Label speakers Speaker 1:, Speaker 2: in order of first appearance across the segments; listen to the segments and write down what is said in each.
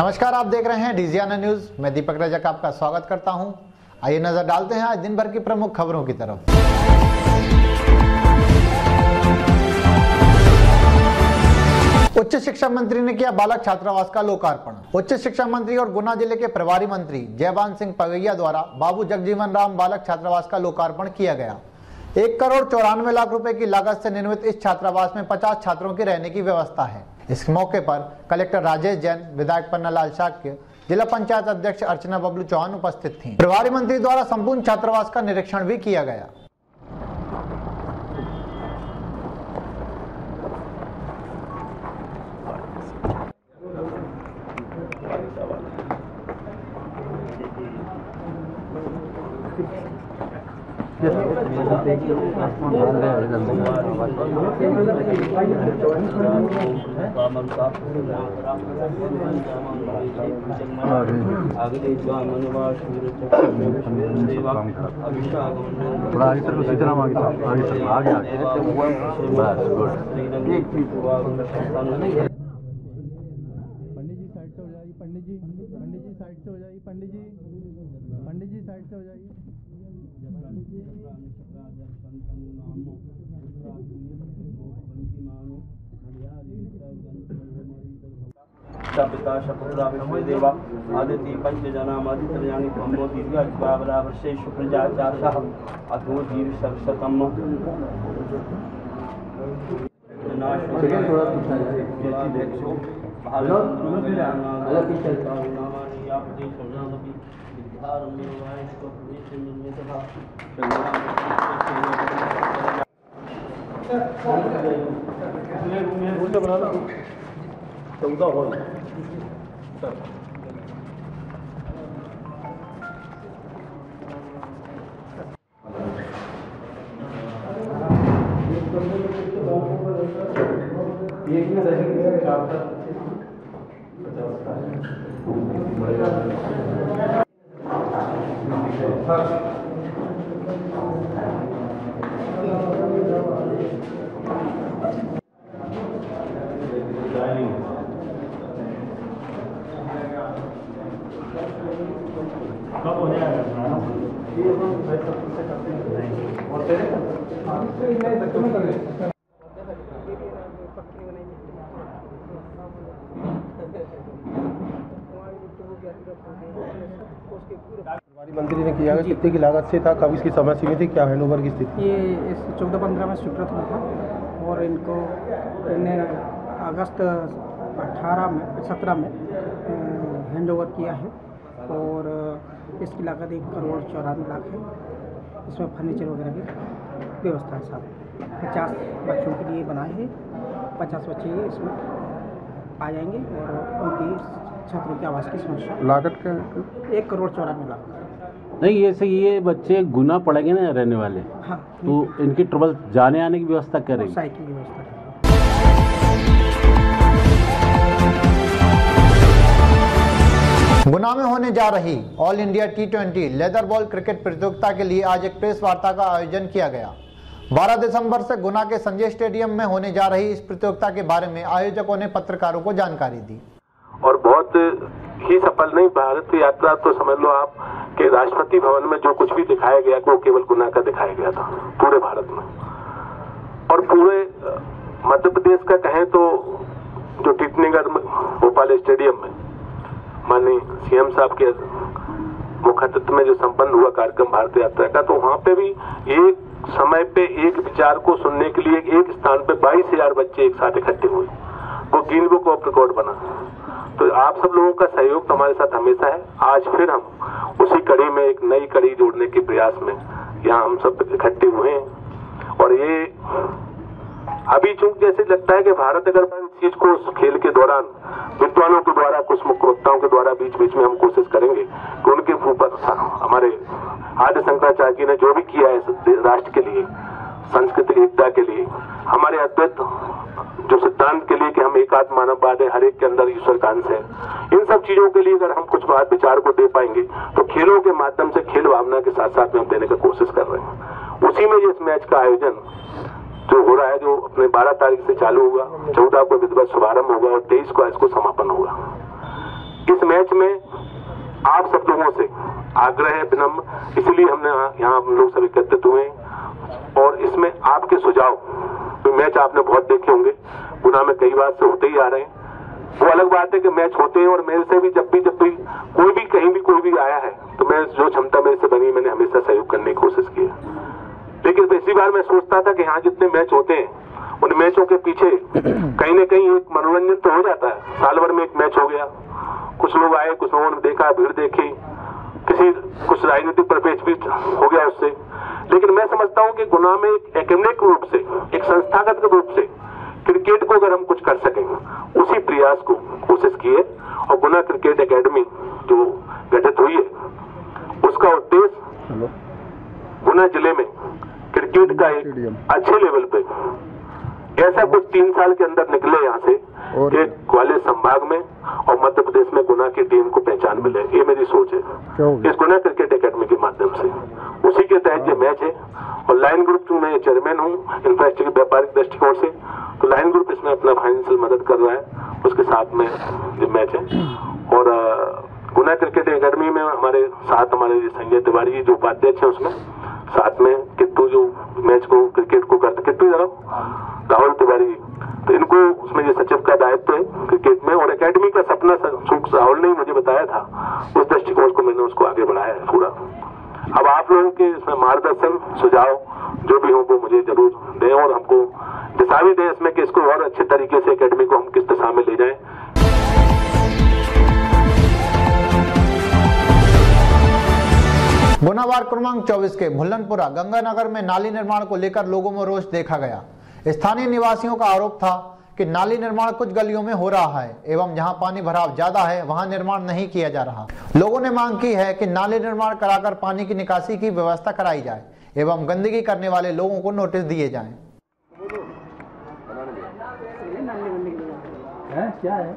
Speaker 1: नमस्कार, आप देख रहे हैं डीजीआनए न्यूज। मैं दीपक रजक आपका स्वागत करता हूं। आइए नजर डालते हैं आज दिन भर की प्रमुख खबरों की तरफ। उच्च शिक्षा मंत्री ने किया बालक छात्रावास का लोकार्पण। उच्च शिक्षा मंत्री और गुना जिले के प्रभारी मंत्री जयबान सिंह पवैया द्वारा बाबू जगजीवन राम बालक छात्रावास का लोकार्पण किया गया। 1,94,00,000 रुपए की लागत से निर्मित इस छात्रावास में 50 छात्रों की रहने की व्यवस्था है। इस मौके पर कलेक्टर राजेश जैन, विधायक पन्नालाल शाक्य, जिला पंचायत अध्यक्ष अर्चना बबलू चौहान उपस्थित थीं। प्रभारी मंत्री द्वारा संपूर्ण छात्रावास का निरीक्षण भी किया गया।
Speaker 2: पिता शपुत्रा देवा आदिति पंचजनामादित्रयाणि ब्रह्मो दीर्घायुष्य शुक्रजाचार्यः अतो जीव सर्वशतम्
Speaker 3: प्रभारी मंत्री ने किया कितने की लागत से था, कब इसकी समय सीमित थी, क्या हैंडओवर की स्थिति?
Speaker 4: ये इस 14-15 में स्वीकृत हुआ था और इन्हें अगस्त 17 में हैंडओवर किया है और इसकी लागत 1,94,00,000 है। इसमें फर्नीचर वगैरह की व्यवस्था है। साथ 50 बच्चों के लिए बनाए हैं। 50 बच्चे इसमें आ जाएंगे और उनकी छात्रों की आवास की समस्या।
Speaker 3: लागत क्या है?
Speaker 4: 1,94,00,000।
Speaker 5: नहीं, ये बच्चे गुना पड़ेंगे ना रहने वाले।
Speaker 4: हाँ,
Speaker 5: तो इनकी ट्रबल जाने आने की व्यवस्था करेंगे।
Speaker 4: साइकिल की व्यवस्था है।
Speaker 1: गुना में होने जा रही all India T20 leather ball cricket प्रतियोगिता के लिए आज एक प्रेस वार्ता का आयोजन किया गया। 12 दिसंबर से गुना के संजय स्टेडियम में होने जा रही इस प्रतियोगिता के बारे में आयोजकों ने पत्रकारों को जानकारी दी।
Speaker 6: और बहुत ही सफल नहीं, भारत की यात्रा तो समझ लो आप कि राष्ट्रपति भवन में जो कुछ भी दिखाया गया वो केवल गुना का दिखाया गया था पूरे भारत में। और पूरे मध्य प्रदेश का कहें तो जो टीटनीगढ़ भोपाल स्टेडियम में माननीय सीएम साहब के मुख्यत्व में जो संपन्न हुआ कार्यक्रम भारत यात्रा का, तो वहां पे भी एक समय पे एक विचार को सुनने के लिए एक स्थान पे 22,000 बच्चे एक साथ इकट्ठे हुए। वो गिनीज बुक ऑफ रिकॉर्ड बना। तो आप सब लोगों का सहयोग तो हमारे साथ हमेशा है। आज फिर हम उसी कड़ी में एक नई कड़ी जोड़ने के प्रयास में यहाँ हम सब इकट्ठे हुए हैं। और ये अभी चूंकि जैसे लगता है कि भारत अगर इस चीज को उस खेल के दौरान विद्वानों के द्वारा, कुछ मुख्य वक्ताओं के द्वारा बीच बीच में हम कोशिश करेंगे कि उनके ऊपर हमारे आदि शंकराचार्य जी ने जो भी किया है राष्ट्र के लिए, सांस्कृतिक एकता के लिए, हमारे अद्वैत जो सिद्धांत के लिए कि हम एकात्म मानववाद है, हर एक के अंदर ईश्वर का अंश है, इन सब चीजों के लिए अगर हम कुछ बात विचार को दे पाएंगे तो खेलों के माध्यम से खेल भावना के साथ साथ में हम देने की कोशिश कर रहे हैं। उसी में इस मैच का आयोजन जो हो रहा है, जो अपने 12 तारीख से चालू होगा, 14 को विधिवत शुभारंभ होगा और 23 को इसको समापन होगा। इस मैच में आप सब लोगों से आग्रह है विनम्र, इसलिए हमने यहाँ हम लोग सब एकत्रित हुए हैं। और इसमें आपके सुझाव, तो मैच आपने बहुत देखे होंगे, गुना में कई बार से होते ही आ रहे हैं। वो अलग बात है कि मैच होते हैं और मेरे से भी जब भी कोई भी कहीं भी कोई भी आया है तो मैं जो क्षमता मेरे से बनी मैंने हमेशा सहयोग करने की कोशिश की है। लेकिन पिछली बार मैं सोचता था कि यहाँ जितने मैच होते हैं उन मैचों के पीछे कहीं न कहीं एक मनोरंजन तो हो जाता है। साल भर में एक मैच हो गया, कुछ लोग आए, कुछ लोगों ने देखा, भीड़ देखी, कुछ राजनीतिक परिपेक्ष भी हो गया उससे। लेकिन मैं समझता हूँ कि गुना में एक एकेडमिक रूप से, एक संस्थागत रूप से क्रिकेट को अगर हम कुछ कर सकेंगे, उसी प्रयास को कोशिश की है। और गुना क्रिकेट एकेडमी जो गठित हुई है उसका उद्देश्य गुना जिले में क्रिकेट का एक अच्छे लेवल पे ऐसा कुछ 3 साल के अंदर निकले यहाँ से कि ग्वालियर संभाग में और मध्य प्रदेश में गुना की टीम को पहचान मिले। ये मेरी सोच है इस गुना क्रिकेट एकेडमी के माध्यम से। उसी के तहत ये मैच है। और लायन ग्रुप में चेयरमैन हूँ इंफ्रास्ट्रक्चर व्यापारिक दृष्टिकोण से, तो लायन ग्रुप इसमें अपना फाइनेंशियल मदद कर रहा है, उसके साथ में ये मैच है। और गुना क्रिकेट एकेडमी में हमारे साथ हमारे संजय तिवारी जी जो उपाध्यक्ष है, उसमें साथ में किट्टू जो मैच को क्रिकेट को करते, किट्टू राहुल तिवारी, तो इनको उसमें ये सचिव का दायित्व है क्रिकेट में। और एकेडमी का सपना राहुल ने मुझे बताया था, उस दृष्टिकोण को मैंने उसको आगे बढ़ाया है पूरा। अब आप लोगों के इसमें मार्गदर्शन सुझाव जो भी हो वो मुझे जरूर दें और हमको दिशा भी दें इसमें कि इसको और अच्छे तरीके से एकेडमी को हम किस दिशा में ले जाएं।
Speaker 1: गुना वार्ड क्रमांक 24 के भुल्लनपुरा गंगानगर में नाली निर्माण को लेकर लोगों में रोष देखा गया। स्थानीय निवासियों का आरोप था कि नाली निर्माण कुछ गलियों में हो रहा है एवं जहां पानी भराव ज्यादा है वहां निर्माण नहीं किया जा रहा। लोगों ने मांग की है कि नाली निर्माण कराकर पानी की निकासी की व्यवस्था कराई जाए एवं गंदगी करने वाले लोगों को नोटिस दिए जाएं।
Speaker 3: क्या है?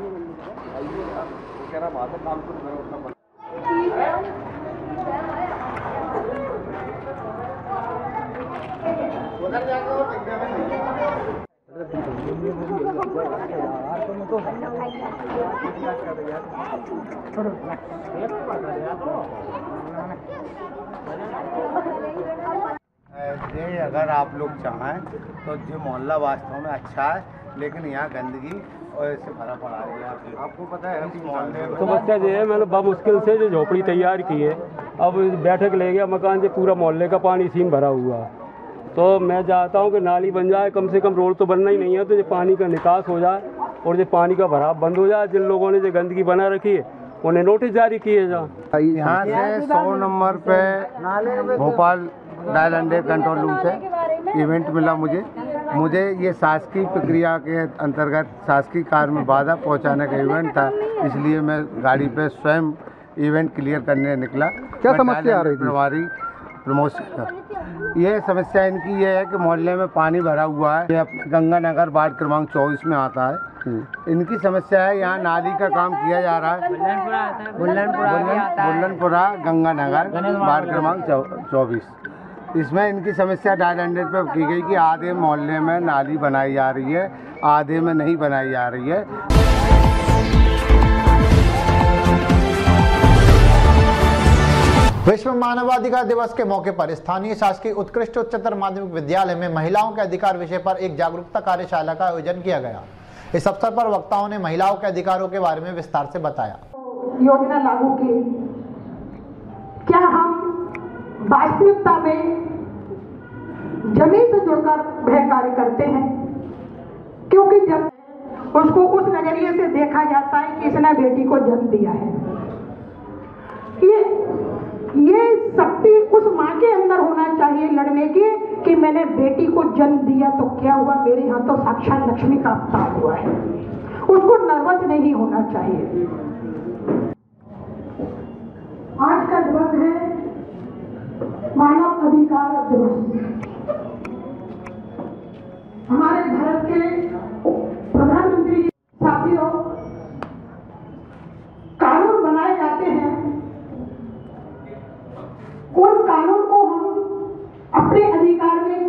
Speaker 7: अगर आप लोग चाहें तो जो मोहल्ला वास्तव में अच्छा है, लेकिन यहाँ गंदगी और ऐसे भरा पड़ा है। आपको पता है इस मोहल्ले में
Speaker 5: समस्या ये है, मैंने बहुत मुश्किल से जो झोपड़ी तैयार की है, अब बैठक ले गया मकान से, पूरा मोहल्ले का पानी इसी में भरा हुआ। तो मैं चाहता हूँ कि नाली बन जाए, कम से कम रोड तो बनना ही नहीं है, तो ये पानी का निकास हो जाए और ये पानी का भराव बंद हो जाए। जिन लोगों ने जो गंदगी बना रखी है उन्हें नोटिस जारी किए जाए।
Speaker 7: यहाँ से 100 नंबर पे भोपाल डायल अंडे कंट्रोल रूम से इवेंट मिला मुझे ये शासकीय प्रक्रिया के अंतर्गत शासकीय कार्य में बाधा पहुंचाने का इवेंट था, इसलिए मैं गाड़ी पे स्वयं इवेंट क्लियर करने निकला।
Speaker 3: क्या समस्या आ रही थी?
Speaker 7: प्रभारी प्रमोशन, ये समस्या इनकी ये है कि मोहल्ले में पानी भरा हुआ है, ये गंगानगर वार्ड क्रमांक 24 में आता है। इनकी समस्या है यहाँ नाली का काम किया जा रहा है, बुल्लनपुरा गंगानगर वार्ड क्रमांक 24। इसमें इनकी समस्या डायल 100 पे की गई कि आधे मोहल्ले में नाली बनाई जा रही है, आधे में नहीं बनाई जा रही है।
Speaker 1: विश्व मानवाधिकार दिवस के मौके पर स्थानीय शासकीय उत्कृष्ट उच्चतर माध्यमिक विद्यालय में महिलाओं के अधिकार विषय पर एक जागरूकता कार्यशाला का आयोजन किया गया। इस अवसर पर वक्ताओं ने महिलाओं के अधिकारों के बारे में विस्तार से बताया।
Speaker 8: योजना लागू की, क्या हम वास्तविकता में जमीन से जुड़कर वह कार्य करते हैं? क्योंकि जब उसको उस नजरिए से देखा जाता है कि इसने बेटी को जन्म दिया है, ये शक्ति उस माँ के अंदर होना चाहिए लड़ने की कि मैंने बेटी को जन्म दिया तो क्या हुआ, मेरे यहाँ तो साक्षात लक्ष्मी का अवतार हुआ है। उसको नर्वस नहीं होना चाहिए। आज का दिवस है मानव अधिकार दिवस। हमारे भारत के प्रधानमंत्री साथियों, कानून बनाए जाते हैं, उन कानून को हम अपने अधिकार में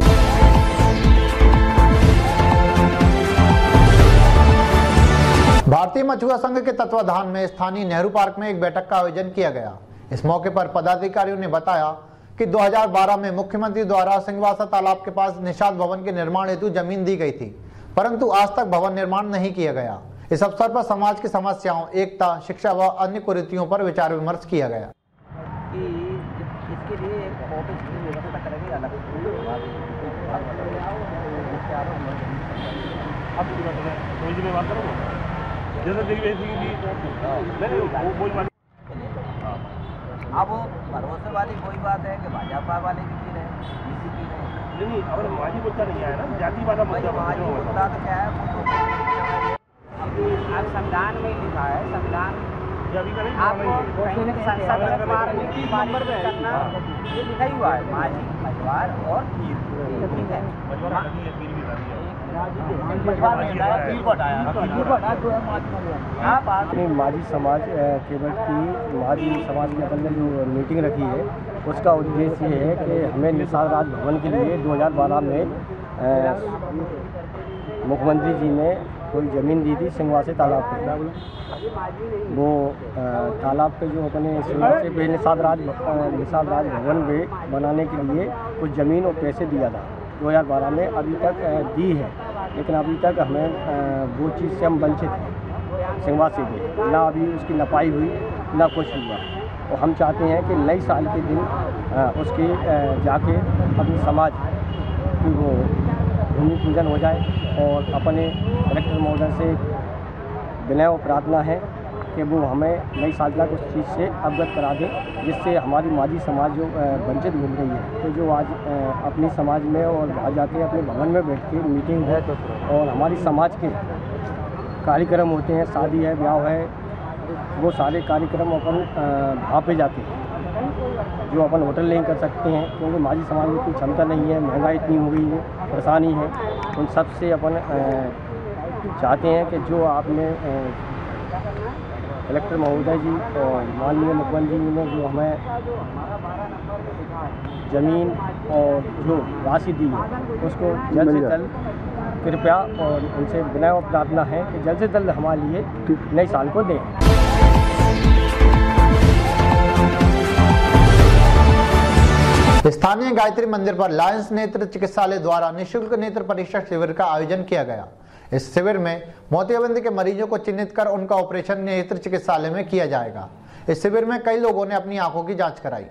Speaker 1: भारतीय मछुआ संघ के तत्वाधान में स्थानीय नेहरू पार्क में एक बैठक का आयोजन किया गया। इस मौके पर पदाधिकारियों ने बताया कि 2012 में मुख्यमंत्री द्वारा सिंहवासा तालाब के पास निषाद भवन के निर्माण हेतु जमीन दी गई थी, परंतु आज तक भवन निर्माण नहीं किया गया। इस अवसर पर समाज की समस्याओं, एकता, शिक्षा व अन्य कुरीतियों पर विचार विमर्श किया गया।
Speaker 9: इसके लिए एक ऑफिस की व्यवस्था करेंगे अलग अब भरोसे वाली कोई बात है कि भाजपा वाले की चीज है, बीजेपी की नहीं, और माजी मुद्दा नहीं आया ना, जातिवाद मुद्दा। माजी मुद्दा तो क्या है, वो तो अब संविधान में लिखा है, संविधान आपको संसद में पार्लियामेंट नंबर पे करना ये लिखा ही हुआ है, माजी, मझवार और पीर, ठीक है।
Speaker 3: माजी समाज केवल की माजी समाज के अंदर जो मीटिंग रखी है उसका उद्देश्य ये है कि हमें निषाद राज भवन के लिए 2012 में मुख्यमंत्री जी ने कोई ज़मीन दी थी सिंहवासी तालाब पे। वो तालाब पे जो अपने सिंहवासी पे निषाद राज भवन पे बनाने के लिए कुछ ज़मीन और पैसे दिया था 2012 में, अभी तक दी है, लेकिन अभी तक हमें वो चीज़ से हम वंचित हैं सिंहवासी पे, ना अभी उसकी नपाई हुई ना कुछ हुआ। और हम चाहते हैं कि नई साल के दिन उसकी जाके अपने समाज की वो भूमि पूजन हो जाए और अपने कलेक्टर महोदय से विनय और प्रार्थना है कि वो हमें नई साल तक उस चीज़ से अवगत करा दें, जिससे हमारी माजी समाज जो वंचित घूम रही है, तो जो आज अपनी समाज में और आ जाके अपने भवन में बैठ के मीटिंग है और हमारी समाज के कार्यक्रम होते हैं, शादी है, ब्याह है, वो सारे कार्यक्रम अपन वहाँ पे जाते हैं जो अपन होटल नहीं कर सकते हैं, क्योंकि माजी समाज में इतनी क्षमता नहीं है, महंगाई इतनी हो गई है, परेशानी है। उन सब से अपन चाहते हैं कि जो आपने कलेक्टर महोदय जी और माननीय मुख्यमंत्री जी ने जो हमें ज़मीन और जो राशि दी है उसको जल्द से जल्द कृपया और उनसे विनय और प्रार्थना है कि जल्द से जल्द हमारे लिए नए साल को दें।
Speaker 1: स्थानीय गायत्री मंदिर पर लायंस नेत्र चिकित्सालय द्वारा निःशुल्क नेत्र परीक्षा शिविर का आयोजन किया गया। इस शिविर में मोतियाबिंद के मरीजों को चिन्हित कर उनका ऑपरेशन नेत्र चिकित्सालय में किया जाएगा। इस शिविर में कई लोगों ने अपनी आंखों की जांच कराई।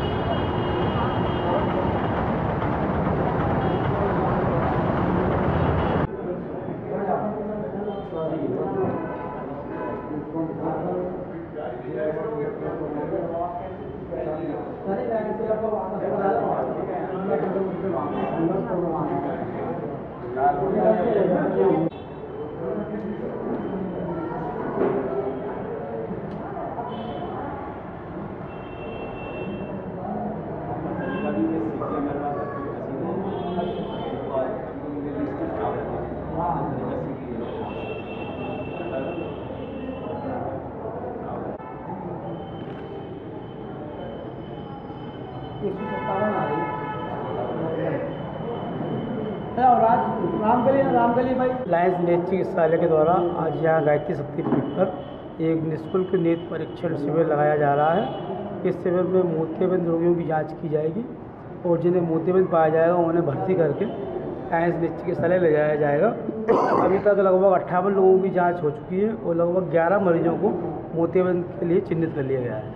Speaker 4: लायंस नेत्र चिकित्सालय के द्वारा आज यहाँ गायत्री शक्तिपीठ पर एक निःशुल्क नेत्र परीक्षण शिविर लगाया जा रहा है। इस शिविर में मोतियाबिंद रोगियों की जांच की जाएगी और जिन्हें मोतियाबिंद पाया जाएगा उन्हें भर्ती करके लायंस नेत्र चिकित्सालय ले जाया जाएगा। अभी तक लगभग 58 लोगों की जाँच हो चुकी है और लगभग 11 मरीजों को मोतियाबिंद के लिए चिन्हित कर लिया गया है।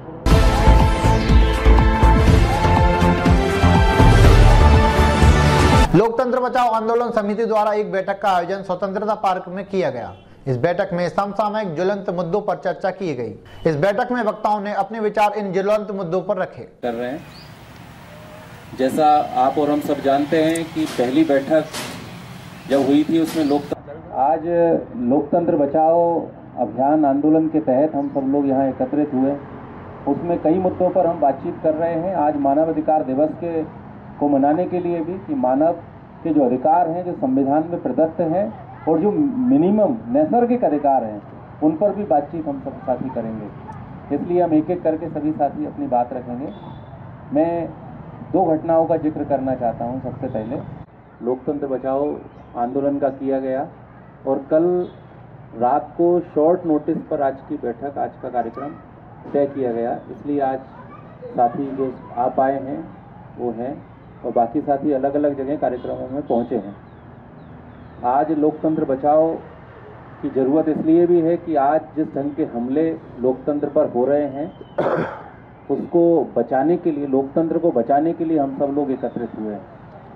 Speaker 1: लोकतंत्र बचाओ आंदोलन समिति द्वारा एक बैठक का आयोजन स्वतंत्रता पार्क में किया गया। इस बैठक में समसामयिक ज्वलंत मुद्दों पर चर्चा की गई। इस बैठक में वक्ताओं ने अपने विचार इन ज्वलंत मुद्दों पर रखे।
Speaker 10: कर रहे हैं, जैसा आप और हम सब जानते हैं कि पहली बैठक जब हुई थी उसमें आज लोकतंत्र बचाओ अभियान आंदोलन के तहत हम सब लोग यहाँ एकत्रित हुए। उसमें कई मुद्दों पर हम बातचीत कर रहे हैं। आज मानवाधिकार दिवस को मनाने के लिए भी कि मानव के जो अधिकार हैं, जो संविधान में प्रदत्त हैं और जो मिनिमम नैसर्गिक अधिकार हैं, उन पर भी बातचीत हम सब साथी करेंगे। इसलिए हम एक एक करके सभी साथी अपनी बात रखेंगे। मैं 2 घटनाओं का जिक्र करना चाहता हूं। सबसे पहले लोकतंत्र बचाओ आंदोलन का किया गया और कल रात को शॉर्ट नोटिस पर आज की बैठक, आज का कार्यक्रम तय किया गया, इसलिए आज साथी जो आ पाए हैं वो हैं और बाकी साथी अलग अलग जगह कार्यक्रमों में पहुंचे हैं। आज लोकतंत्र बचाओ की ज़रूरत इसलिए भी है कि आज जिस ढंग के हमले लोकतंत्र पर हो रहे हैं उसको बचाने के लिए, लोकतंत्र को बचाने के लिए हम सब लोग एकत्रित हुए हैं।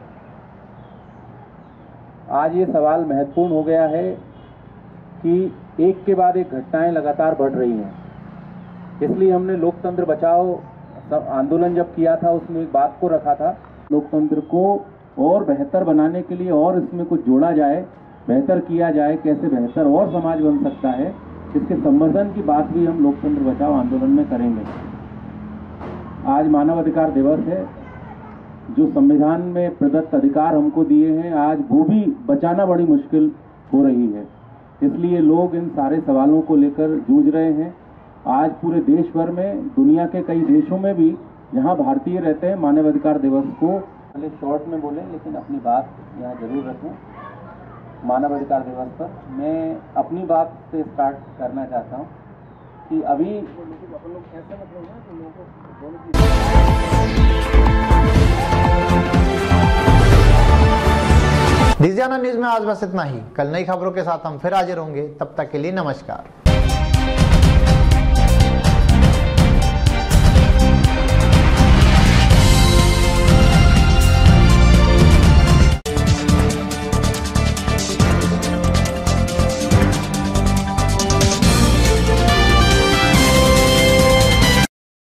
Speaker 10: आज ये सवाल महत्वपूर्ण हो गया है कि एक के बाद एक घटनाएं लगातार बढ़ रही हैं, इसलिए हमने लोकतंत्र बचाओ आंदोलन जब किया था उसमें एक बात को रखा था, लोकतंत्र को और बेहतर बनाने के लिए और इसमें कुछ जोड़ा जाए, बेहतर किया जाए, कैसे बेहतर और समाज बन सकता है, इसके संवर्धन की बात भी हम लोकतंत्र बचाओ आंदोलन में करेंगे। आज मानव अधिकार दिवस है, जो संविधान में प्रदत्त अधिकार हमको दिए हैं आज वो भी बचाना बड़ी मुश्किल हो रही है, इसलिए लोग इन सारे सवालों को लेकर जूझ रहे हैं। आज पूरे देश भर में, दुनिया के कई देशों में भी जहां भारतीय रहते हैं मानव अधिकार दिवस को पहले शॉर्ट में बोले लेकिन अपनी बात यहाँ जरूर रखें। मानव अधिकार दिवस पर मैं अपनी बात से स्टार्ट करना चाहता हूँ कि अभी
Speaker 1: डिजियाना न्यूज में आज बस इतना ही। कल नई खबरों के साथ हम फिर हाजिर होंगे, तब तक के लिए नमस्कार।